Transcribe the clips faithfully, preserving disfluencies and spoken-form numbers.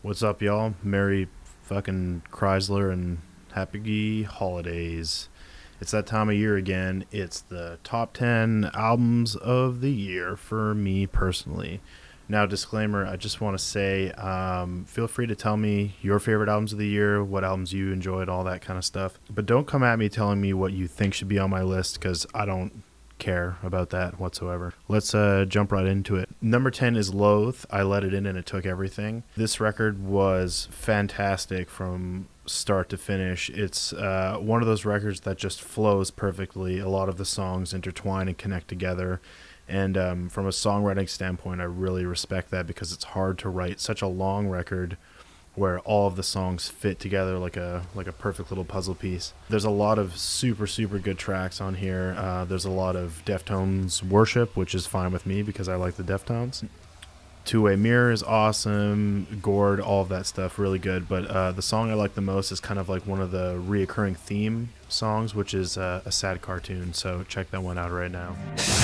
What's up, y'all? Merry fucking Chrysler and happy holidays. It's that time of year again. It's the top ten albums of the year for me personally. Now, disclaimer, I just want to say, um, feel free to tell me your favorite albums of the year, what albums you enjoyed, all that kind of stuff. But don't come at me telling me what you think should be on my list, because I don't care about that whatsoever. Let's uh, jump right into it. Number ten is Loathe. I Let It In and It Took Everything. This record was fantastic from start to finish. It's uh, one of those records that just flows perfectly. A lot of the songs intertwine and connect together. And um, from a songwriting standpoint, I really respect that, because it's hard to write such a long record where all of the songs fit together like a like a perfect little puzzle piece. There's a lot of super, super good tracks on here. Uh, there's a lot of Deftones worship, which is fine with me because I like the Deftones. Two-Way Mirror is awesome. Gourd, all of that stuff, really good. But uh, the song I like the most is kind of like one of the reoccurring theme songs, which is uh, a sad cartoon. So check that one out right now.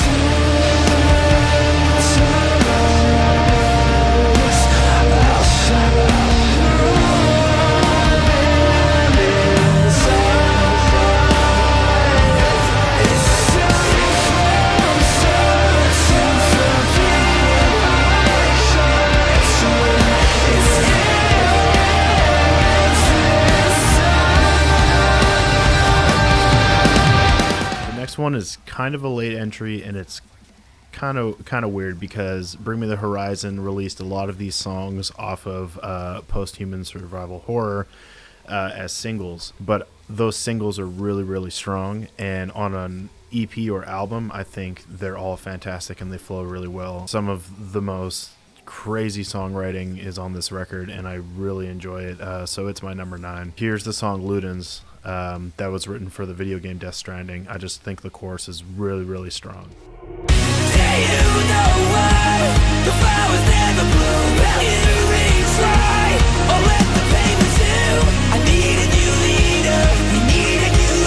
One is kind of a late entry, and it's kind of kind of weird because Bring Me the Horizon released a lot of these songs off of uh, Post-Human Survival Horror uh, as singles, but those singles are really, really strong, and on an E P or album, I think they're all fantastic and they flow really well. Some of the most crazy songwriting is on this record, and I really enjoy it, uh, so it's my number nine. Here's the song Ludens. Um, that was written for the video game Death Stranding. I just think the chorus is really, really strong. Do you know why the flowers never bloom? Will you retry or let the pain resume? I need a new leader, we need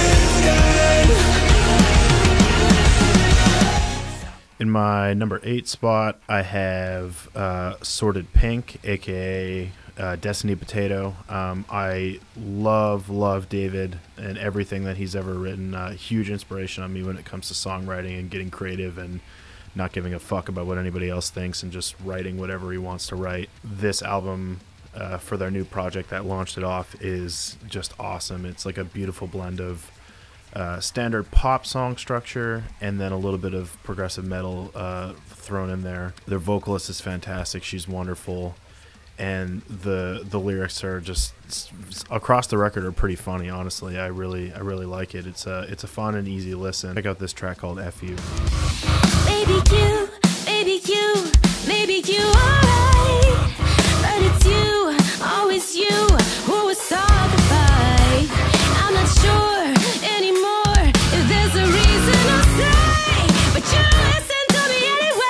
a new Luder. In my number eight spot, I have uh, Sordid Pink, aka Uh, Destiny Potato. Um, I love, love David and everything that he's ever written. Uh, huge inspiration on me when it comes to songwriting and getting creative and not giving a fuck about what anybody else thinks and just writing whatever he wants to write. This album uh, for their new project that launched it off is just awesome. It's like a beautiful blend of uh, standard pop song structure and then a little bit of progressive metal uh, thrown in there. Their vocalist is fantastic. She's wonderful. And the the lyrics are just across the record are pretty funny. Honestly, I really I really like it. It's a it's a fun and easy listen. Check out this track called F U. Baby you, baby you, maybe you alright, but it's you, always you, who will start the fight. I'm not sure anymore if there's a reason I'll say, but you listen to me anyway.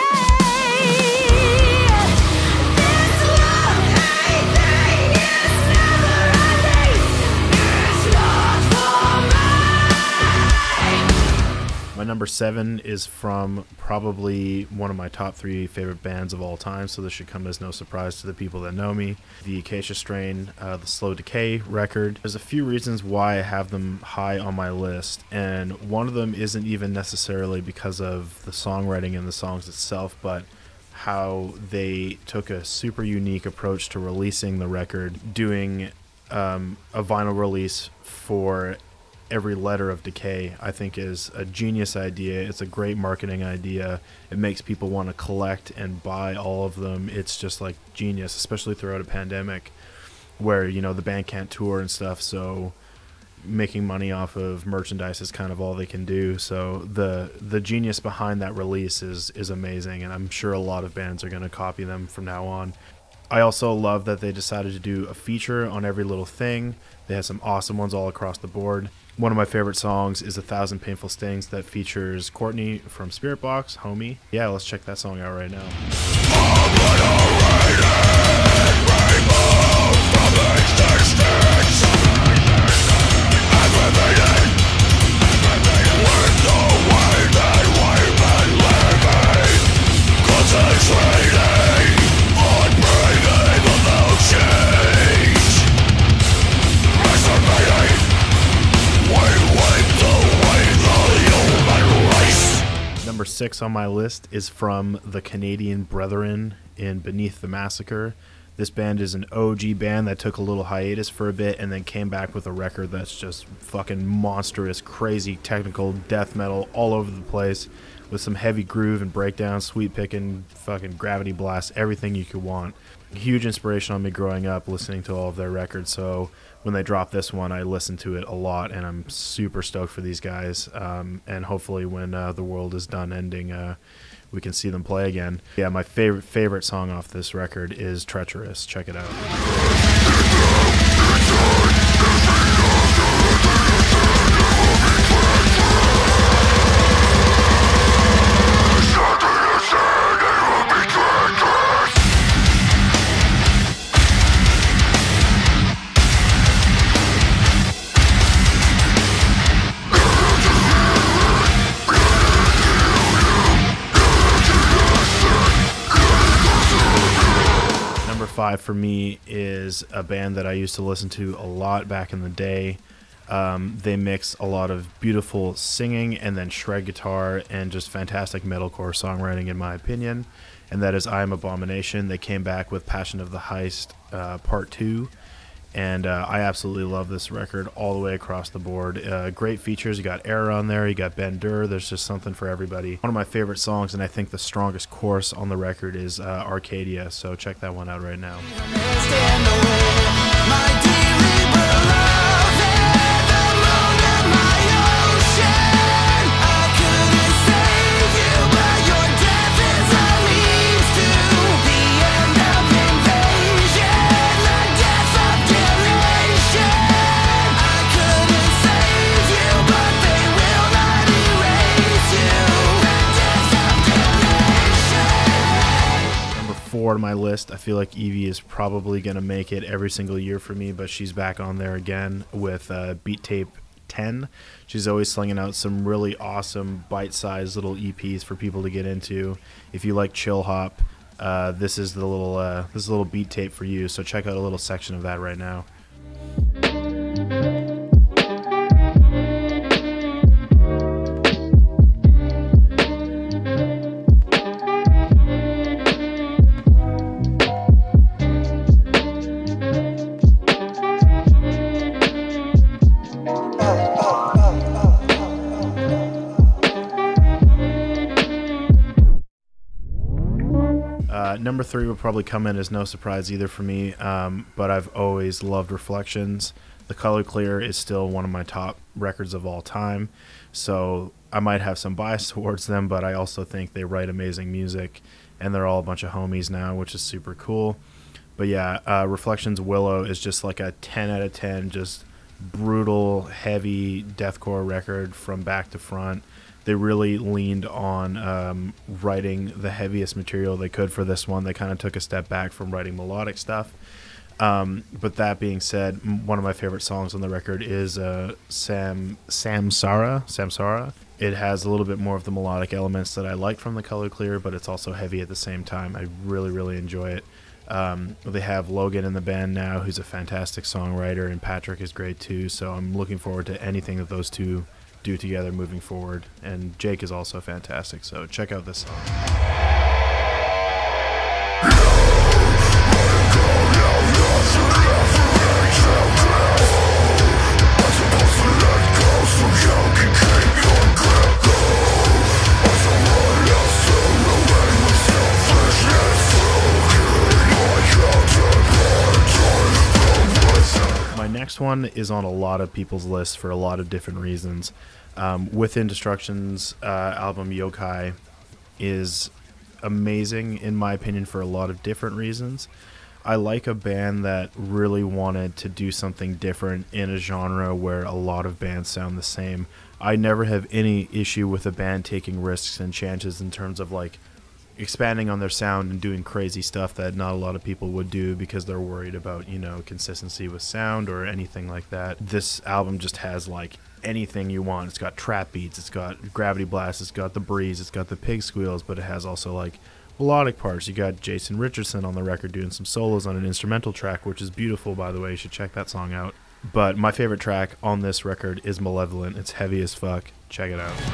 My number seven is from probably one of my top three favorite bands of all time, so this should come as no surprise to the people that know me. The Acacia Strain, uh, the Slow Decay record. There's a few reasons why I have them high on my list, and one of them isn't even necessarily because of the songwriting and the songs itself, but how they took a super unique approach to releasing the record, doing um, a vinyl release for every letter of Decay. I think is a genius idea. It's a great marketing idea. It makes people want to collect and buy all of them. It's just like genius, especially throughout a pandemic where, you know, the band can't tour and stuff, so making money off of merchandise is kind of all they can do. So the the genius behind that release is is amazing, and I'm sure a lot of bands are going to copy them from now on. I also love that they decided to do a feature on every little thing. They have some awesome ones all across the board. One of my favorite songs is A Thousand Painful Stings that features Courtney from Spiritbox, Homie. Yeah, let's check that song out right now. Concentrating on braving emotion. six on my list is from the Canadian Brethren in Beneath the Massacre. This band is an O G band that took a little hiatus for a bit and then came back with a record that's just fucking monstrous, crazy, technical death metal all over the place with some heavy groove and breakdown, sweet picking, fucking gravity blast, everything you could want. Huge inspiration on me growing up listening to all of their records, so when they dropped this one, I listened to it a lot, and I'm super stoked for these guys, um, and hopefully when uh, the world is done ending, uh, we can see them play again. Yeah, my favorite favorite song off this record is Treacherous. Check it out. Five for me is a band that I used to listen to a lot back in the day. Um, they mix a lot of beautiful singing and then shred guitar and just fantastic metalcore songwriting, in my opinion. And that is I Am Abomination. They came back with Passion of the Heist uh, Part two. And uh, I absolutely love this record all the way across the board. Uh, great features. You got Error on there. You got Ben Durr. There's just something for everybody. One of my favorite songs, and I think the strongest chorus on the record, is uh, Arcadia. So check that one out right now. Four on my list. I feel like Evie is probably going to make it every single year for me, but she's back on there again with uh, Beat Tape ten. She's always slinging out some really awesome bite-sized little E Ps for people to get into. If you like chill hop, uh, this is the little uh, this is a little beat tape for you. So check out a little section of that right now. Uh, number three would probably come in as no surprise either for me, um, but I've always loved Reflections. The Color Clear is still one of my top records of all time, so I might have some bias towards them, but I also think they write amazing music, and they're all a bunch of homies now, which is super cool. But yeah, uh, Reflections Willow is just like a ten out of ten, just brutal, heavy deathcore record from back to front. They really leaned on um, writing the heaviest material they could for this one. They kind of took a step back from writing melodic stuff. Um, but that being said, m- one of my favorite songs on the record is uh, Sam Samsara. Samsara. It has a little bit more of the melodic elements that I like from The Color Clear, but it's also heavy at the same time. I really, really enjoy it. Um, they have Logan in the band now, who's a fantastic songwriter, and Patrick is great too. So I'm looking forward to anything that those two do together moving forward. And Jake is also fantastic, so check out this song. My next one is on a lot of people's lists for a lot of different reasons. Um, Within Destruction's uh, album Yokai is amazing, in my opinion, for a lot of different reasons. I like a band that really wanted to do something different in a genre where a lot of bands sound the same. I never have any issue with a band taking risks and chances in terms of like expanding on their sound and doing crazy stuff that not a lot of people would do because they're worried about, you know, consistency with sound or anything like that. This album just has like anything you want. It's got trap beats, it's got gravity blast, it's got the breeze, it's got the pig squeals, but it has also like melodic parts. You got Jason Richardson on the record doing some solos on an instrumental track, which is beautiful, by the way. You should check that song out. But my favorite track on this record is Malevolent. It's heavy as fuck. Check it out.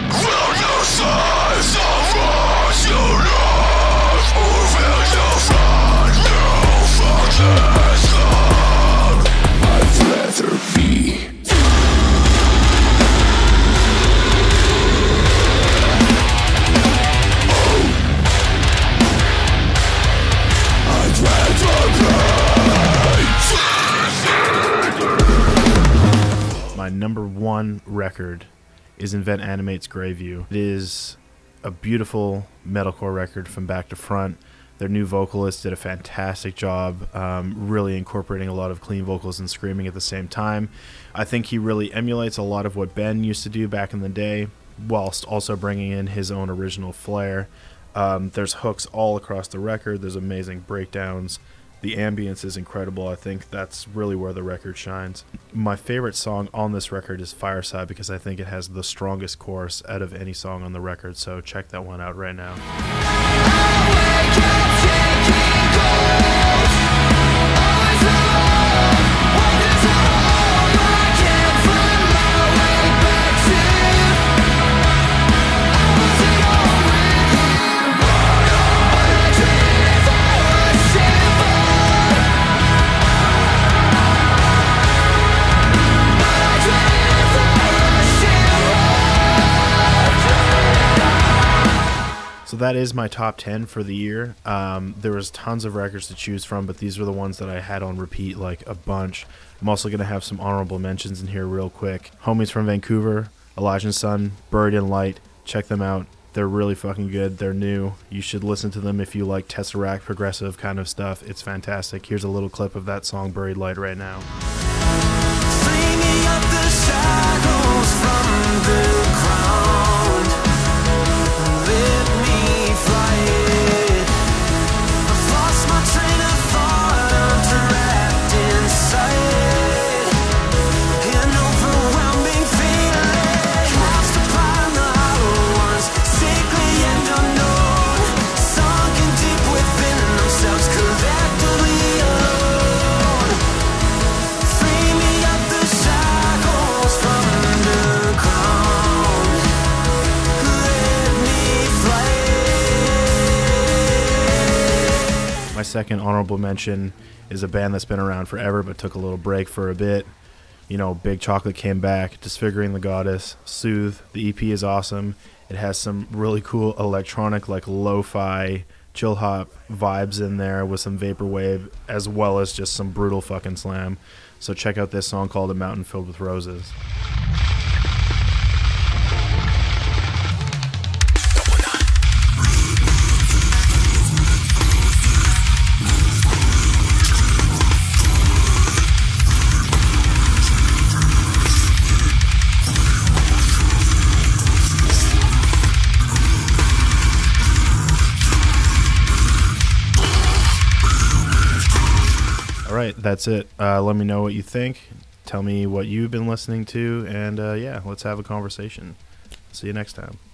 My number one record is Invent Animate's Greyview. It is a beautiful metalcore record from back to front. Their new vocalist did a fantastic job, um, really incorporating a lot of clean vocals and screaming at the same time. I think he really emulates a lot of what Ben used to do back in the day, whilst also bringing in his own original flair. Um, there's hooks all across the record. There's amazing breakdowns. The ambience is incredible. I think that's really where the record shines. My favorite song on this record is Fireside because I think it has the strongest chorus out of any song on the record, so check that one out right now. So that is my top ten for the year. Um, there was tons of records to choose from, but these were the ones that I had on repeat like a bunch. I'm also going to have some honorable mentions in here real quick. Homies from Vancouver, Elijah Sun, Buried in Light. Check them out. They're really fucking good. They're new. You should listen to them if you like Tesseract progressive kind of stuff. It's fantastic. Here's a little clip of that song, Buried Light, right now. Free me up the shackles from the ground. Let me fly. I've lost my train of thought. I'm trapped inside an overwhelming feeling. Cast upon the hollow ones, sickly and unknown, sunken deep within themselves, collectively alone. Free me up the shackles from the ground. Let me fly. My second honorable mention is a band that's been around forever but took a little break for a bit. You know, Big Chocolate came back, Disfiguring the Goddess, Soothe. The E P is awesome. It has some really cool electronic, like lo-fi, chill hop vibes in there with some vaporwave, as well as just some brutal fucking slam. So check out this song called A Mountain Filled with Roses. All right, that's it. Uh, let me know what you think. Tell me what you've been listening to, and uh, yeah, let's have a conversation. See you next time.